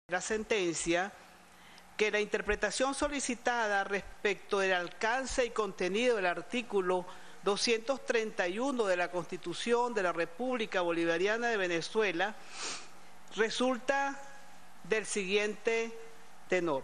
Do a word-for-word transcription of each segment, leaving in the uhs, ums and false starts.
la sentencia que la interpretación solicitada respecto del alcance y contenido del artículo doscientos treinta y uno de la Constitución de la República Bolivariana de Venezuela resulta del siguiente tenor.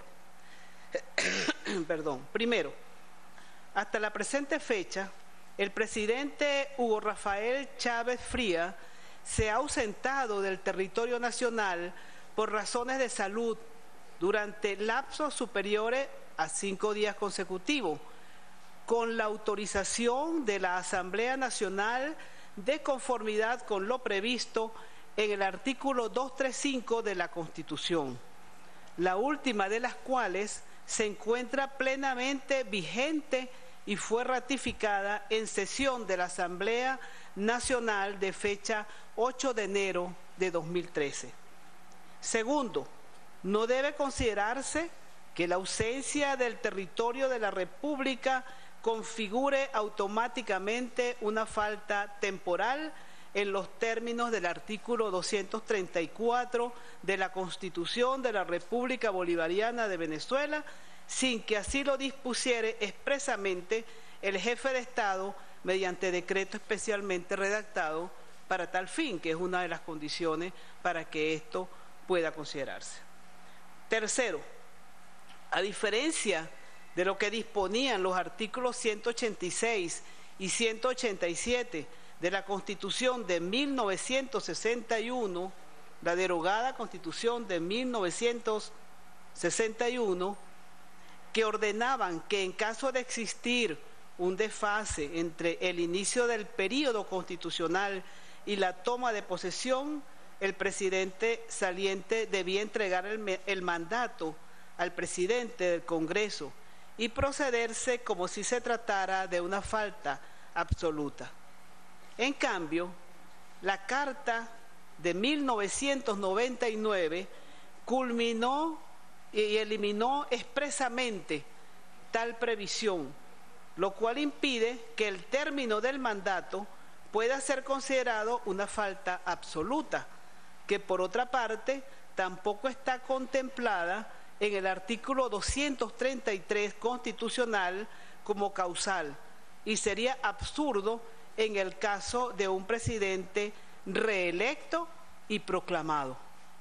Perdón. Primero, hasta la presente fecha, el presidente Hugo Rafael Chávez Fría se ha ausentado del territorio nacional por razones de salud durante lapsos superiores a cinco días consecutivos, con la autorización de la Asamblea Nacional de conformidad con lo previsto en el artículo doscientos treinta y cinco de la Constitución, la última de las cuales se encuentra plenamente vigente y fue ratificada en sesión de la Asamblea Nacional de fecha ocho de enero de dos mil trece. Segundo, no debe considerarse que la ausencia del territorio de la República configure automáticamente una falta temporal en los términos del artículo doscientos treinta y cuatro de la Constitución de la República Bolivariana de Venezuela, sin que así lo dispusiere expresamente el jefe de Estado mediante decreto especialmente redactado para tal fin, que es una de las condiciones para que esto pueda considerarse. Tercero, a diferencia de lo que disponían los artículos ciento ochenta y seis y ciento ochenta y siete de la Constitución de mil novecientos sesenta y uno, la derogada Constitución de mil novecientos sesenta y uno, que ordenaban que en caso de existir un desfase entre el inicio del período constitucional y la toma de posesión, el presidente saliente debía entregar el, el mandato al presidente del Congreso y procederse como si se tratara de una falta absoluta. En cambio, la Carta de mil novecientos noventa y nueve culminó y eliminó expresamente tal previsión, lo cual impide que el término del mandato pueda ser considerado una falta absoluta, que por otra parte tampoco está contemplada en el artículo doscientos treinta y tres constitucional como causal, y sería absurdo en el caso de un presidente reelecto y proclamado.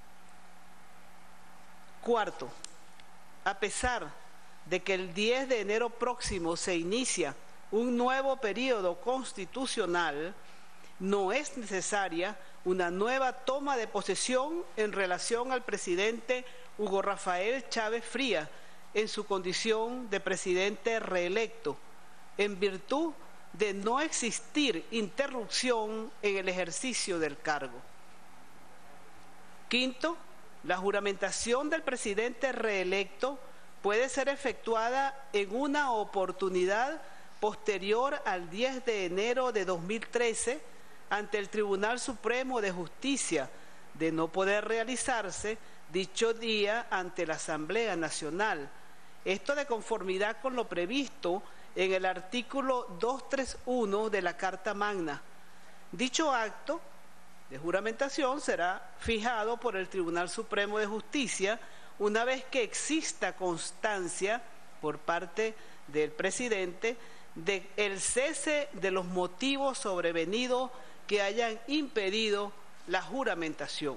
Cuarto, a pesar de que el diez de enero próximo se inicia un nuevo periodo constitucional, no es necesaria una nueva toma de posesión en relación al presidente Hugo Rafael Chávez Fría en su condición de presidente reelecto, en virtud de no existir interrupción en el ejercicio del cargo. Quinto, la juramentación del presidente reelecto puede ser efectuada en una oportunidad posterior al diez de enero de dos mil trece ante el Tribunal Supremo de Justicia, de no poder realizarse dicho día ante la Asamblea Nacional. Esto de conformidad con lo previsto en el artículo doscientos treinta y uno de la Carta Magna. Dicho acto de juramentación será fijado por el Tribunal Supremo de Justicia una vez que exista constancia por parte del presidente de el cese de los motivos sobrevenidos que hayan impedido la juramentación.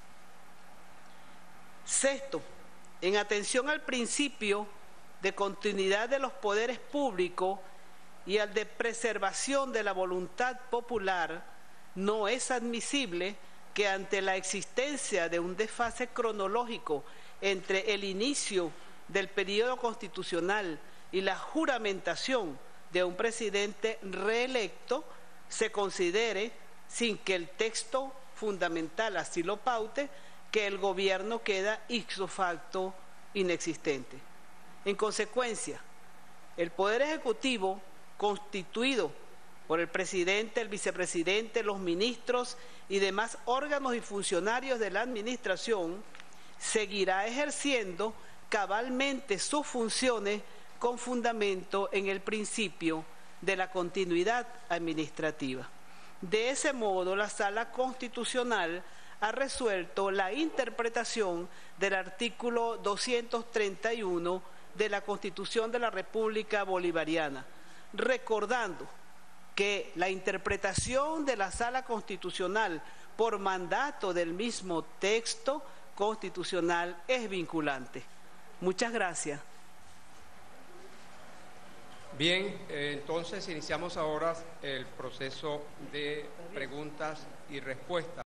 Sexto, en atención al principio de continuidad de los poderes públicos y al de preservación de la voluntad popular, no es admisible que ante la existencia de un desfase cronológico entre el inicio del periodo constitucional y la juramentación de un presidente reelecto, se considere, sin que el texto fundamental así lo paute, que el gobierno queda ipso facto inexistente. En consecuencia, el Poder Ejecutivo, constituido por el presidente, el vicepresidente, los ministros y demás órganos y funcionarios de la administración, seguirá ejerciendo cabalmente sus funciones con fundamento en el principio de la continuidad administrativa. De ese modo, la Sala Constitucional ha resuelto la interpretación del artículo doscientos treinta y uno de la Constitución de la República Bolivariana, recordando que la interpretación de la Sala Constitucional por mandato del mismo texto constitucional es vinculante. Muchas gracias. Bien, eh, entonces iniciamos ahora el proceso de preguntas y respuestas.